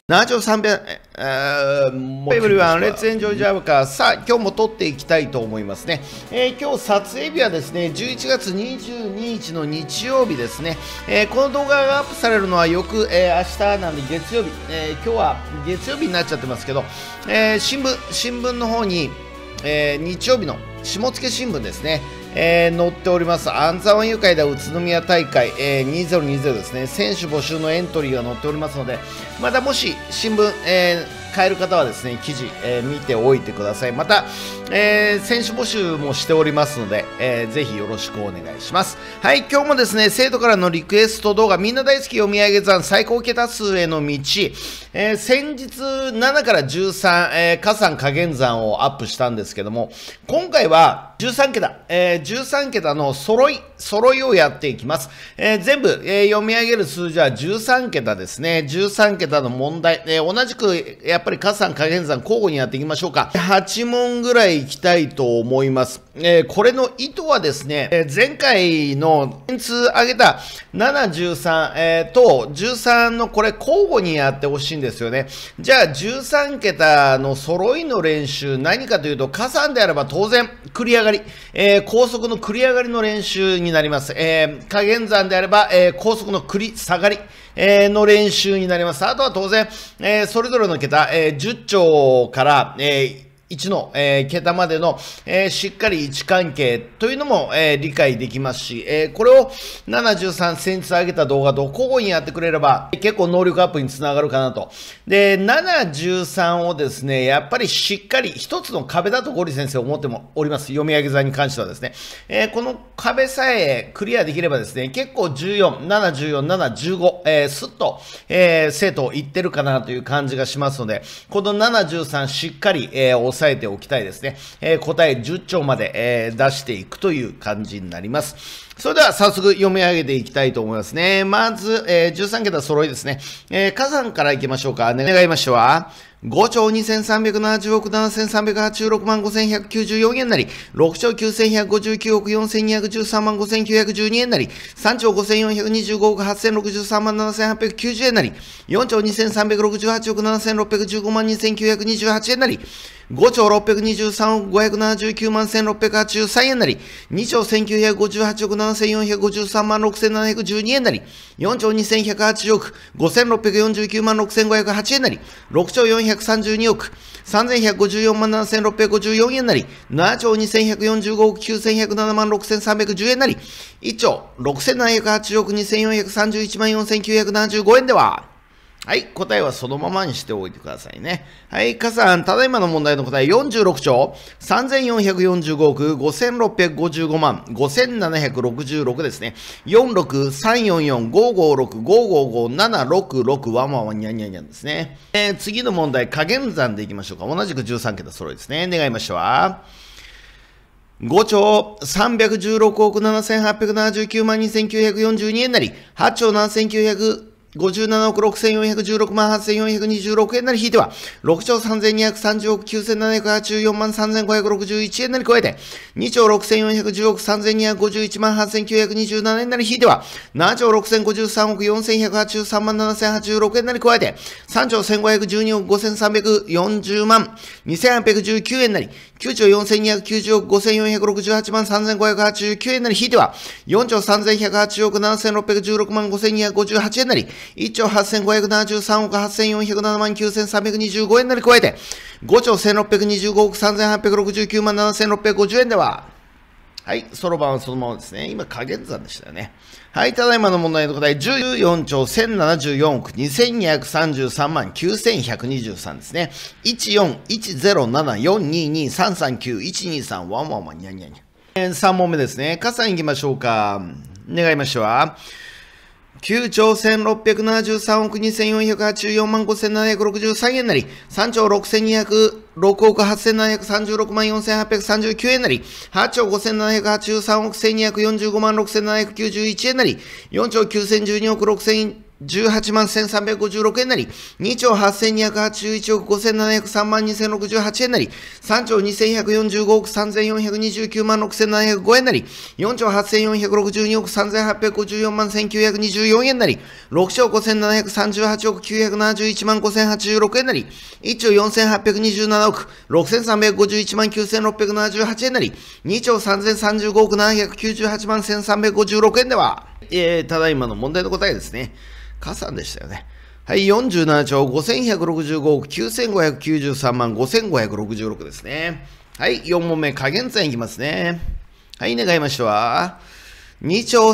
7兆300、エブリワン、レッツエンジョイジャブカー。さあ、今日も撮っていきたいと思いますね。今日撮影日はですね、11月22日の日曜日ですね。この動画がアップされるのは明日なんで月曜日。今日は月曜日になっちゃってますけど、新聞の方に、日曜日の下野新聞ですね。載っております安座湾誘拐だ宇都宮大会、2020ですね、選手募集のエントリーが載っておりますので、またもし新聞、買える方はですね、記事、見ておいてください。また、選手募集もしておりますので、ぜひよろしくお願いします。はい、今日もですね、生徒からのリクエスト動画、みんな大好き読み上げ算最高桁数への道、先日7から13、加算加減算をアップしたんですけども、今回は13桁の揃いをやっていきます。全部、読み上げる数字は13桁ですね。13桁の問題、同じくやっぱり加算加減算交互にやっていきましょうか。8問ぐらいいきたいと思います。これの意図はですね、前回の点数上げた7、13、と13のこれ交互にやってほしいんですよね。じゃあ13桁の揃いの練習何かというと、加算であれば当然繰り上がり、高速の繰り上がりの練習になります。加減算であれば、高速の繰り下がり、の練習になります。あとは当然、それぞれの桁、10兆から、1の、桁までの、しっかり位置関係というのも、理解できますし、これを73先日上げた動画と交互にやってくれれば結構能力アップにつながるかなと。で、73をですね、やっぱりしっかり一つの壁だとゴリ先生思ってもおります。読み上げ算に関してはですね。この壁さえクリアできればですね、結構14、7、14、7、15、スッと、生徒いってるかなという感じがしますので、この73しっかり、抑えておきたいですね。答え10兆まで、出していくという感じになります。それでは早速読み上げていきたいと思いますね。まず、13桁揃いですね。加算からいきましょうか。願いましょう。5兆2370億7386万5194円なり、6兆9159億4213万5912円なり、3兆5425億8063万7890円なり、4兆2368億7615万2928円なり、5兆623億579万1683円なり、2兆1958億7453万6712円なり、4兆2180億5649万6508円なり、6兆432億3154万7654円なり、7兆2145億9107万6310円なり、1兆6780億2431万4975円では、はい、答えはそのままにしておいてくださいね。はい、加算、ただいまの問題の答え、46兆3445億5655万5766ですね。463445565557666ワンワンワンニャンニャンニャンですね。次の問題、加減算でいきましょうか。同じく13桁揃いですね。願いましょう。5兆316億7879万2942円なり、8兆7957億6416万8426円なり引いては、6兆3230億9784万3561円なり加えて、2兆6410億3251万8927円なり引いては、7兆6053億4183万7086円なり加えて、3兆1512億5340万2819円なり、9兆4290億5468万3589円なり引いては、4兆3108億7616万5258円なり、1兆8573億8407万9325円なり加えて、5兆1625億3869万7650円では、はい、そろばんはそのままですね。今、加減算でしたよね。はい、ただいまの問題の答え、14兆1074億2233万9123ですね。141074223391123ワンワンワンニャンニャンニャン。3問目ですね。加算いきましょうか。願いましょう。9兆1673億2484万5763円なり、3兆6206億8736万4839円なり、8兆5783億1245万6791円なり、4兆9012億6000 18万1356円なり、2兆8281億5703万2068円なり、3兆2145億3429万6705円なり、4兆8462億3854万1924円なり、6兆5738億971万5086円なり、1兆4827億6351万9678円なり、2兆3035億798万1356円では、ただいまの問題の答えですね。加算でしたよね。はい、47兆5165億9593万5566ですね。はい、4問目、加減算いきますね。はい、願いましたわ。2兆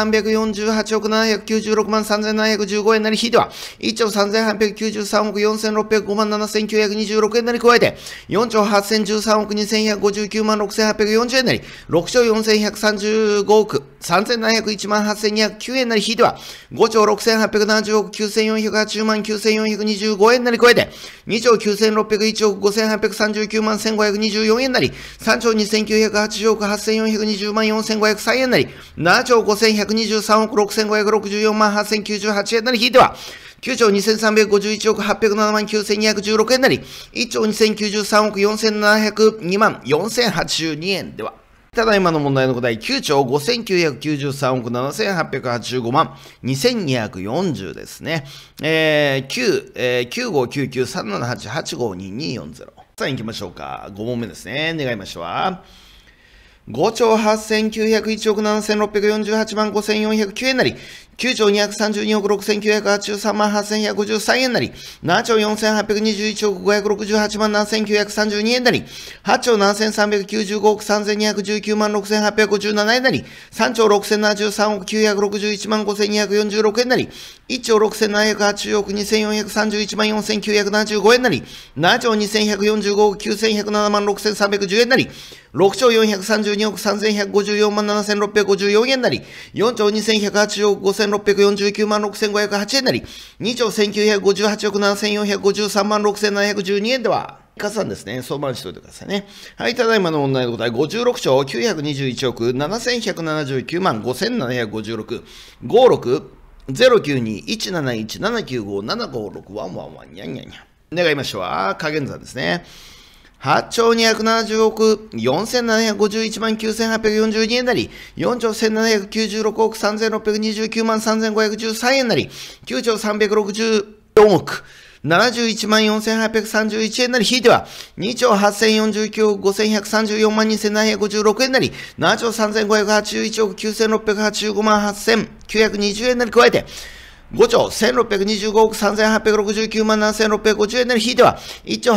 1348億796万3715円なり引いては、1兆3893億4605万7926円なり加えて、4兆8013億2159万6840円なり、6兆4135億3701万8209円なり引いては、5兆6870億9480万9425円なり加えて、2兆9601億5839万1524円なり、3兆2980億8420万4503円なり、7兆5123億6564万8098円なり引いては、9兆2351億807万9216円なり、1兆2093億4702万4082円では、ただいまの問題の答え、9兆5993億7885万2240ですね。959937885240。さあ行きましょうか。5問目ですね。願いましょう。5兆8901億7648万5409円なり、9兆232億6983万8153円なり、7兆4821億568万7932円なり、8兆7395億3219万6857円なり、3兆6073億961万5246円なり、1兆6780億2431万4975円なり、7兆2145億9107万6310円なり、6兆432億3154万7654円なり、4兆2180億5649万6508円なり、2兆1958億7453万6712円では、加算ですね。相場にしておいてくださいね。はい、ただいまの問題の答え、56兆921億7179万5756、56、092-171-795-756-111にゃんにゃんにゃん。願いましょう。加減算ですね。8兆270億4751万9842円なり、4兆1796億3629万3513円なり、9兆364億71万4831円なり引いては、2兆8049億5134万2756円なり、7兆3581億9685万8920円なり加えて、5兆1625億3869万7650円なり引いては、1兆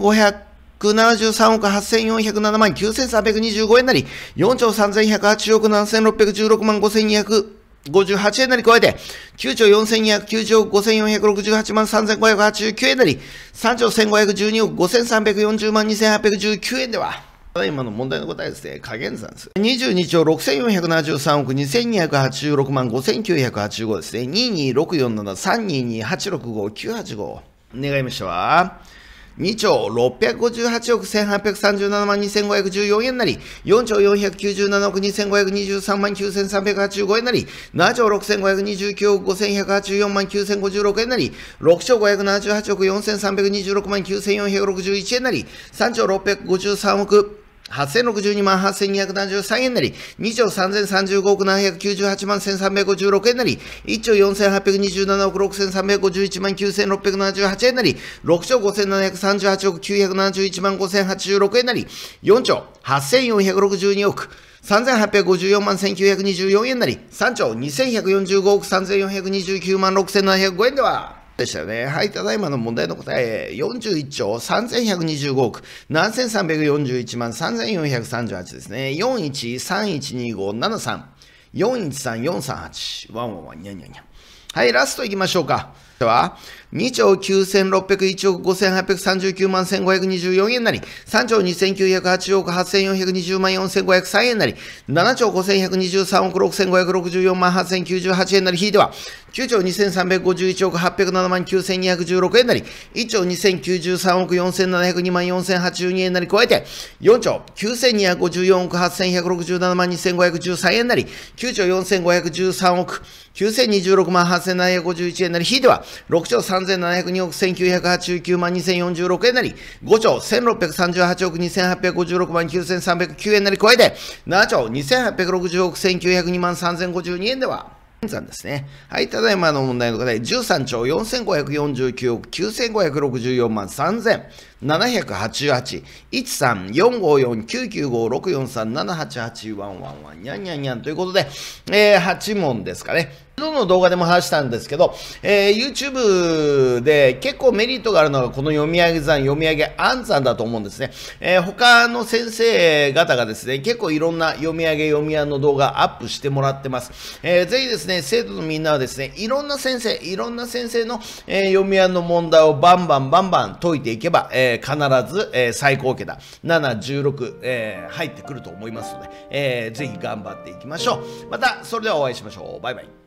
8573億8407万9325円なり、4兆3108億7616万5258円なり加えて、9兆4290億5468万3589円なり、3兆1512億5340万2819円では、今の問題の答えですね、加減算です。22兆6473億2286万5985ですね。22647322865-985。願いましたわ。2兆658億1837万2514円なり、4兆497億2523万9385円なり、7兆6529億5184万9056円なり、6兆578億4326万9461円なり、3兆653億8062万8273円なり、2兆3035億798万1356円なり、1兆4827億6351万9678円なり、6兆5738億971万5086円なり、4兆8462億3854万1924円なり、3兆2145億3429万6705円では、でしたよね。はい、ただいまの問題の答え、41兆3125億7341万3438ですね。41312573、413438、ワンワンワンニャンニャンニャン。はい、ラストいきましょうか。 では、2兆9601億5839万1524円なり、3兆2908億8420万4503円なり、7兆5123億6564万8098円なり、引いては、9兆2351億807万9216円なり、1兆2093億4702万4082円なり加えて、4兆9254億8167万2513円なり、9兆4513億9026万8751円なり、引いては、6兆3702億1989万2046円なり、5兆1638億2856万9309円なり加えて、7兆2860億1902万3052円では、ですね。はい、ただいまの問題の答え、13兆4549億9564万3788、134549956437881111にゃんにゃんにゃんということで、8問ですかね。どの動画でも話したんですけど、YouTube で結構メリットがあるのがこの読み上げ算、読み上げ暗算だと思うんですね。他の先生方がですね、結構いろんな読み上げ、読み案の動画アップしてもらってます。ぜひですね、生徒のみんなはですね、いろんな先生の、読み案の問題をバンバン解いていけば、必ず、最高桁7、16、入ってくると思いますので、ぜひ頑張っていきましょう。また、それではお会いしましょう。バイバイ。